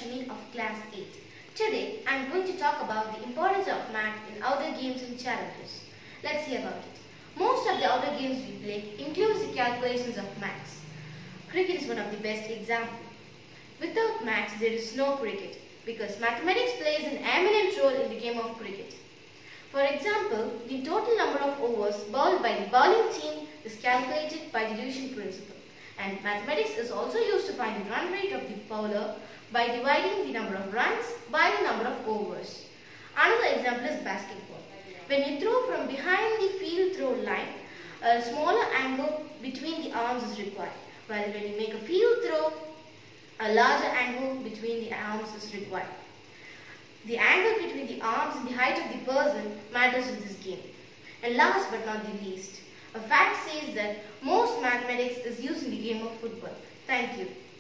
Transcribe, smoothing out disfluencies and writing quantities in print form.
Darshini of Class 8. Today, I am going to talk about the importance of math in outdoor games and challenges. Let's see about it. Most of the outdoor games we play includes the calculations of maths. Cricket is one of the best examples. Without maths, there is no cricket because mathematics plays an eminent role in the game of cricket. For example, the total number of overs bowled by the bowling team is calculated by the division principle. And mathematics is also used to find the run rate of the bowler by dividing the number of runs by the number of overs. Another example is basketball. When you throw from behind the field throw line, a smaller angle between the arms is required, while when you make a field throw, a larger angle between the arms is required. The angle between the arms and the height of the person matters in this game. And last but not the least, a fact says that most mathematics is used in the game of football. Thank you.